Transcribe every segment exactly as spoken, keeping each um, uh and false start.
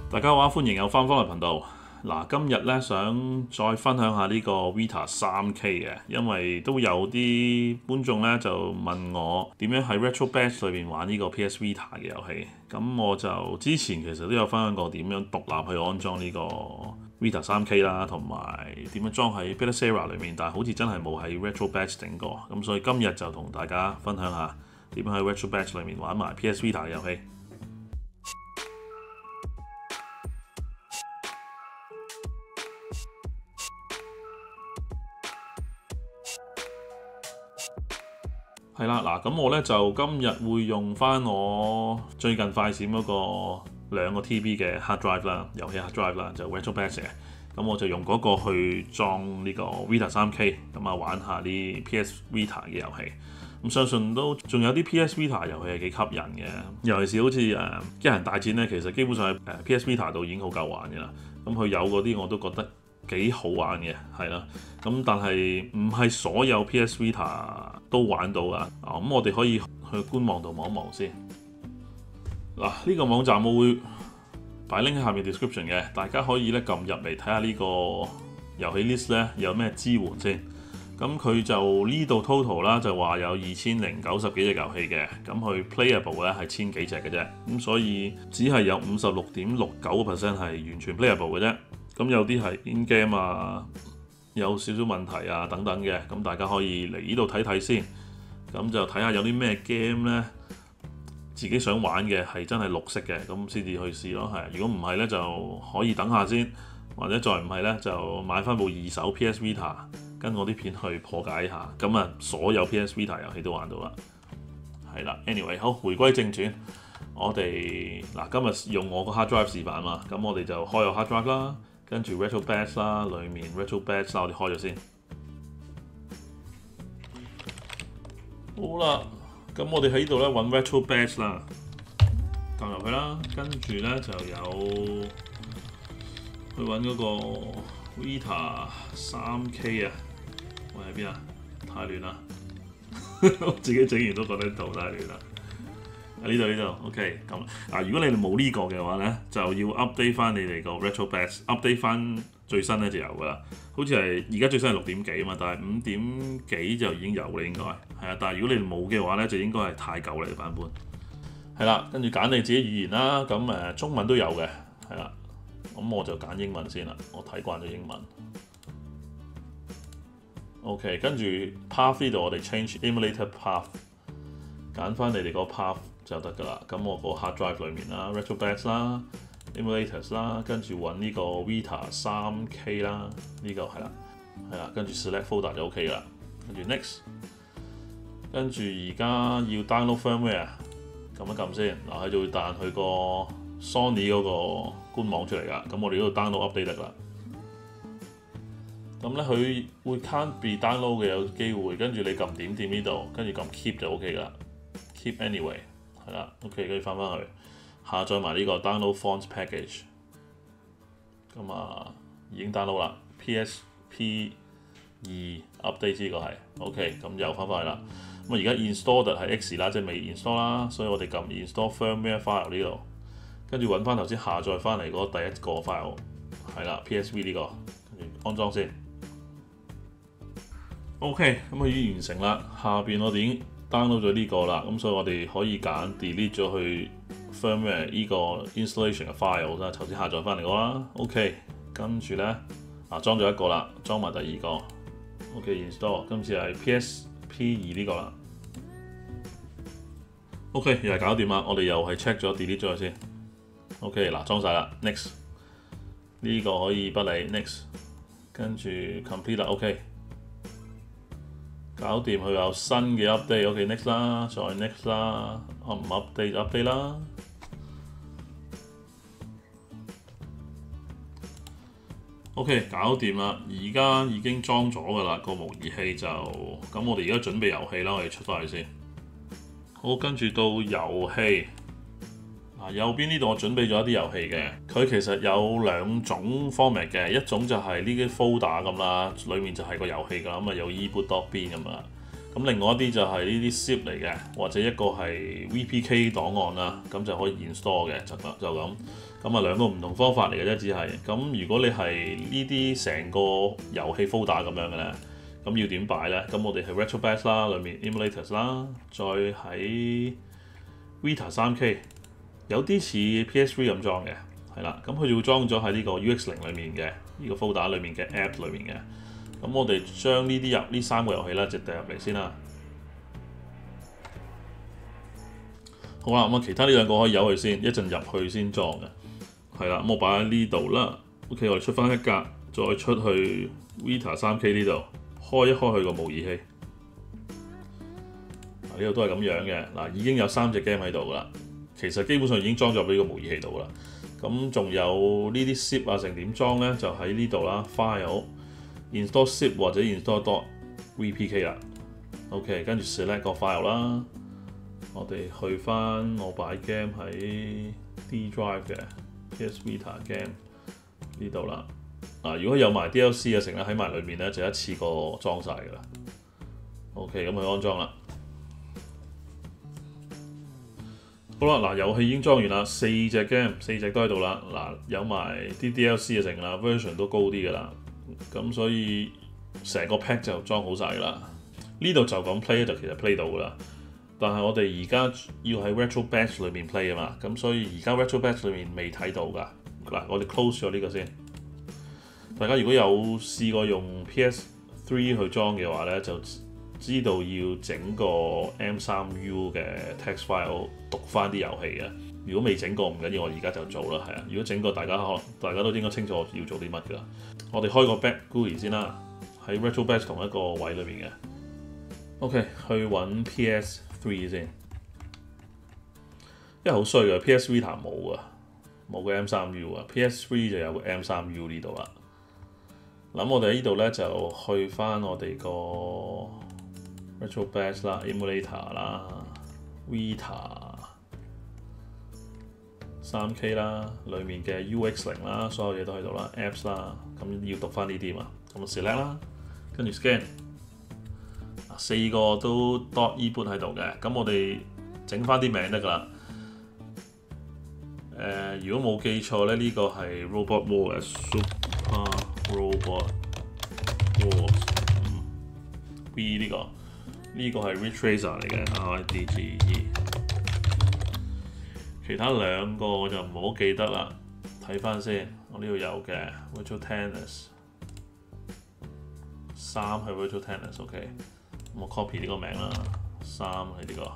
大家好，歡迎又翻返嚟頻道。嗱，今日咧想再分享下呢個 Vita 三 K 嘅，因為都有啲觀眾咧就問我點樣喺 Retro Batch 裏邊玩呢個 P S Vita 嘅遊戲。咁我就之前其實都有分享過點樣獨立去安裝呢個 Vita 三 K 啦，同埋點樣裝喺 Battlezera 裏面，但係好似真係冇喺 Retro Batch 整過。咁所以今日就同大家分享下點樣喺 Retro Batch 裏面玩埋 P S Vita 嘅遊戲。係啦，嗱咁我咧就今日會用翻我最近快閃嗰個兩個 T B 嘅 hard drive 啦，遊戲 hard drive 啦，就 Retro Batch 嘅。咁我就用嗰個去裝呢個 Vita 三 K， 咁啊玩下啲 P S Vita 嘅遊戲。咁相信都仲有啲 P S Vita 遊戲係幾吸引嘅，尤其是好似誒一人大戰咧，其實基本上喺誒 P S Vita 度已經好夠玩嘅啦。咁佢有嗰啲我都覺得幾好玩嘅，係啦。咁但係唔係所有 P S Vita 都玩到噶。啊，咁我哋可以去官網度望一望先。嗱，呢個網站我會擺 link 喺下面 description 嘅，大家可以咧撳入嚟睇下呢個遊戲 list 咧有咩支援先。咁佢就呢度 total 啦，就話有二千零九十幾隻遊戲嘅，咁佢 playable 咧係千幾隻嘅啫。咁所以只係有五十六點六九個 percent 係完全 playable 嘅啫。咁有啲係 in game 啊，有少少問題啊等等嘅，咁大家可以嚟呢度睇睇先。咁就睇下有啲咩 game 咧，自己想玩嘅係真係綠色嘅，咁先至去試咯。係，如果唔係咧，就可以等下先，或者再唔係咧，就買翻部二手 P S Vita， 跟我啲片去破解一下。咁啊，所有 P S Vita 遊戲都玩到啦。係啦 ，anyway， 好，回歸正傳，我哋嗱今日用我個 hard drive 示範嘛，咁我哋就開個 hard drive 啦。跟住 Retro Batch 啦，裡面 Retro Batch 啦，我哋開咗先。好啦，咁我哋喺呢度咧揾 Retro Batch 啦，撳入去啦，跟住咧就有去揾嗰個 Vita 三 K 啊，喂喺邊啊？太亂啦，我自己整完都覺得圖太亂啦。呢度呢度 ，OK 咁啊！如果你哋冇呢個嘅話咧，就要 update 翻你哋個 Retro Batch，update 翻最新咧就有噶啦。好似係而家最新係六點幾啊嘛，但係五點幾就已經有啦應該。係啊，但係如果你哋冇嘅話咧，就應該係太舊啦嘅版本。係啦，跟住揀你自己語言啦，咁誒中文都有嘅，係啦。咁我就揀英文先啦，我睇慣咗英文。OK， 跟住 path 呢度我哋 change emulator path， 揀翻你哋個 path。就得㗎啦，咁我個 hard drive 裏面啦 ，Retro Batch 啦 ，emulators 啦，跟住揾呢個 Vita 三 K 啦，呢、這個係啦，係啦，跟住 select folder 就 OK 㗎啦，跟住 next， 跟住而家要 download firmware， 撳一撳先，嗱佢就會彈佢個 Sony 嗰個官網出嚟㗎，咁我哋呢度 download update 得啦。咁咧佢會 can't be download 嘅有機會，跟住你撳點點呢度，跟住撳 keep 就 OK 㗎啦 ，keep anyway。係啦 ，OK，跟住翻返去下載埋呢個 download fonts package， 咁啊已經 download 啦 ，P S P 二 update 呢個係 OK， 咁又翻返去啦。咁啊而家 installed 係 X 啦，即係未 install 啦，所以我哋撳 install firmware file 呢度，跟住揾翻頭先下載翻嚟嗰第一個 file， 係啦 P S V 呢個，跟住安裝先。OK， 咁啊已經完成啦，下邊我哋已經download 咗呢個啦，咁所以我哋可以揀 delete 咗去 firmware 呢個 installation 嘅 file 啦，頭先下載翻嚟個啦。OK， 跟住咧啊裝咗一個啦，裝埋第二個。OK install， 今次係 P S P 二呢個啦。OK 又係搞掂啦，我哋又係 check 咗 delete 咗佢先。OK 嗱裝晒啦 ，next 呢個可以不理 next， 跟住 complete 啦 ，OK。搞掂佢有新嘅 update，OK next 啦，再 next 啦，啊唔 update 就 update 啦。OK 搞掂啦，而家已經裝咗㗎啦，個模擬器就咁，我哋而家準備遊戲啦，我哋出翻去先。好，跟住到遊戲。嗱，右邊呢度我準備咗一啲遊戲嘅，佢其實有兩種 format 嘅，一種就係呢啲 folder 咁啦，裡面就係個遊戲㗎，咁啊有 ebook.bin 咁啊， 咁另外一啲就係呢啲 zip 嚟嘅，或者一個係 V P K 檔案啦，咁就可以 install 嘅，就就咁。咁啊兩個唔同方法嚟嘅啫，只係咁。如果你係呢啲成個遊戲 folder 咁樣嘅咧，咁要點擺咧？咁我哋係 RetroBatch 啦，裏面 emulators 啦，再喺 Vita 三 K， 有啲似 P S 三咁裝嘅，係啦。咁佢就會裝咗喺呢個 U X 零裏面嘅呢個 folder 裏面嘅 app 裏面嘅。咁我哋將呢啲入呢三個遊戲啦，就掟入嚟先啦。好啦，咁啊其他呢兩個可以由佢先，一陣入去先裝嘅。係啦，咁我擺喺呢度啦。OK， 我哋出翻一格，再出去 Vita 三 K 呢度，開一開佢個模擬器。嗱，呢度都係咁樣嘅。嗱，已經有三隻 game 喺度噶啦。其實基本上已經裝咗喺呢個模擬器度啦。咁仲有呢啲 zip 啊，成點裝咧？就喺呢度啦 ，file。install zip 或者 install dot V P K 啦 ，OK， 跟住 select 個 file 啦，我哋去翻我擺 game 喺 D drive 嘅 P S Vita game 呢度啦。嗱，如果有埋 D L C 嘅成日喺埋裏面咧，就一次過裝晒㗎啦。OK， 咁去安裝啦。好啦，嗱，遊戲已經裝完啦，四隻 game， 四隻都喺度啦。嗱，有埋啲 D L C 嘅成啦 ，version 都高啲㗎啦。咁所以成個 pack 就裝好晒㗎啦。呢度就咁 play 就其實 play 到㗎啦。但係我哋而家要喺 RetroBatch 裏面 play 啊嘛。咁所以而家 RetroBatch 裏面未睇到㗎。嗱，我哋 close 咗呢個先。大家如果有試過用 P S 三去裝嘅話咧，就知道要整個 M 三 U 嘅 text file 讀翻啲遊戲嘅。如果未整過唔緊要，我而家就做啦，係啊。如果整過，大家可能大家都應該清楚要做啲乜㗎。我哋開個 back G U I 先啦，喺 RetroBatch 同一個位裏面嘅。OK， 去揾 P S 三先，因為好衰嘅 P S Vita 冇啊，冇個 M 三 U 啊 ，P S 三就有個 M 三 U 呢度啦。咁我哋喺呢度咧就去翻我哋個 RetroBatch 啦 ，Emulator 啦 ，Vita 三 K 啦，裡面嘅 U X 零啦，所有嘢都喺度啦 ，Apps 啦，咁要讀翻呢啲嘛，咁 select 啦，跟住 scan， 四個都 dot eboot 喺度嘅，咁我哋整翻啲名得㗎啦。誒、呃，如果冇記錯咧，呢、這個係 Robot Wars Super Robot Wars B 呢、這個，呢、這個係 Retracer 嚟嘅 R I D G E。其他兩個我就唔好記得啦，睇翻先。我呢度有嘅 Virtual Tennis 三係 Virtual Tennis，OK。咁我 copy 呢個名啦，三係呢個。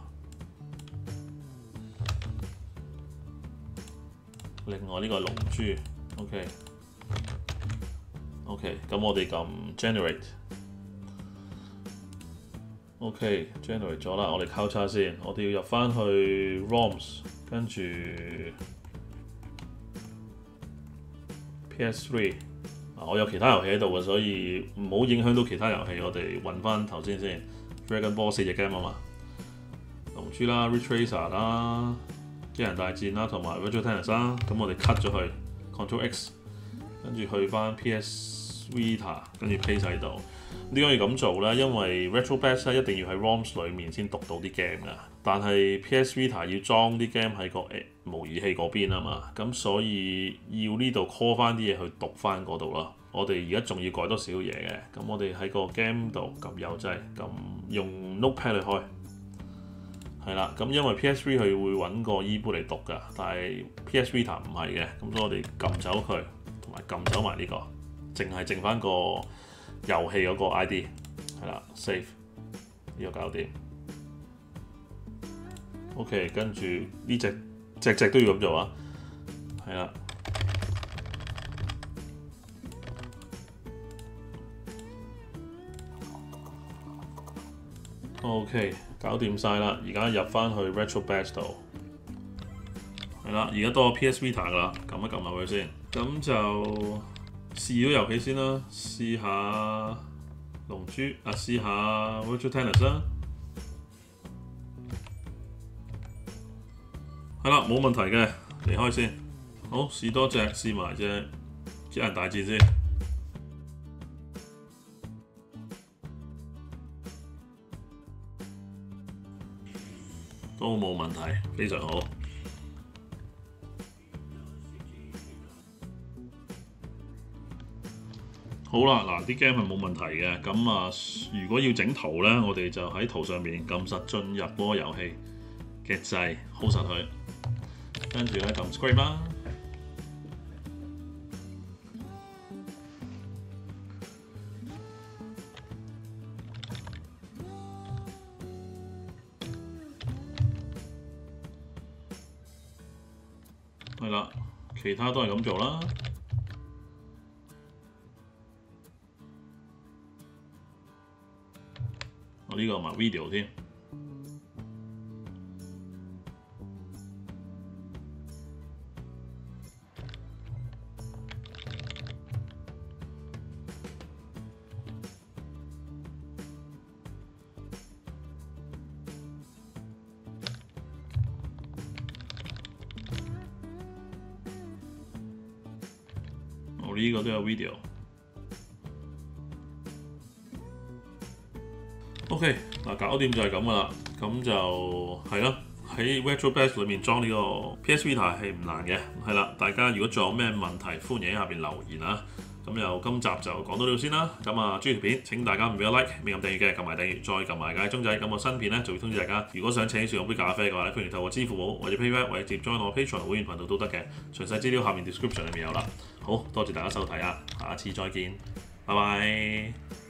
另外呢個係龍珠 ，OK。OK， 咁我哋撳 Generate。OK，Generate 咗啦，我哋交叉先，我哋要入翻去 ROMs。跟住 P S 三，啊，我有其他遊戲喺度嘅，所以唔好影響到其他遊戲。我哋揾翻頭先先 ，Dragon Ball 四隻 game 啊嘛，龍珠啦、Retracer 啦、機人大戰啦，同埋 Virtual Tennis 啦。咁我哋 cut 咗去 ，Control X， 跟住去翻 P S Vita， 跟住 paste 喺度。點解要咁做咧？因為 RetroBatch 一定要喺 ROMs 裡面先讀到啲 game 㗎。但係 P S Vita 要裝啲 game 喺個誒模擬器嗰邊啊嘛，咁所以要呢度 call 翻啲嘢去讀翻嗰度咯。我哋而家仲要改多少嘢嘅，咁我哋喺個 game 度撳右掣，咁用 Notepad 去開，係啦。咁因為 P S 三佢會揾個 eboot 嚟讀㗎，但係 P S Vita 唔係嘅，咁所以我哋撳走佢，同埋撳走埋呢個，淨係剩翻個遊戲嗰個 I D， 係啦 ，save 呢個搞掂。OK， 跟住呢隻隻隻都要咁做啊，係啦。OK， 搞掂晒啦，而家入翻去 RetroBatch 度，係啦，而家多個 P S Vita 噶啦，撳一撳落去先，咁就試咗遊戲先啦，試下龍珠啊，試下 Virtual Tennis 啦。係啦，冇問題嘅，離開先。好，試多隻，試埋隻機人大戰先。 都冇問題，非常好。好啦，嗱啲 game 係冇問題嘅，咁啊如果要整圖咧，我哋就喺圖上面撳實進入嗰個遊戲嘅掣 ，hold 實佢，跟住咧撳 script 啦。係啦，其他都係咁做啦。我呢個埋 video 添。我呢個都有 video。OK， 嗱搞掂就係咁噶啦，咁就係咯。喺 VirtualBox 裏面裝呢個 P S Vita 係唔難嘅，係啦。大家如果仲有咩問題，歡迎喺下邊留言啊。咁又今集就講到呢度先啦。咁啊，中意條片請大家唔俾個 like， 未撳訂閱嘅撳埋訂閱，再撳埋個鐘仔。咁我新片咧就會通知大家。如果想請小用杯咖啡嘅話咧，歡迎透過支付寶或者 PayPal 或者直接 join 我 Patreon 會員頻道都得嘅。詳細資料下面 description 裏面有啦。好多謝大家收睇啊，下次再見，拜拜。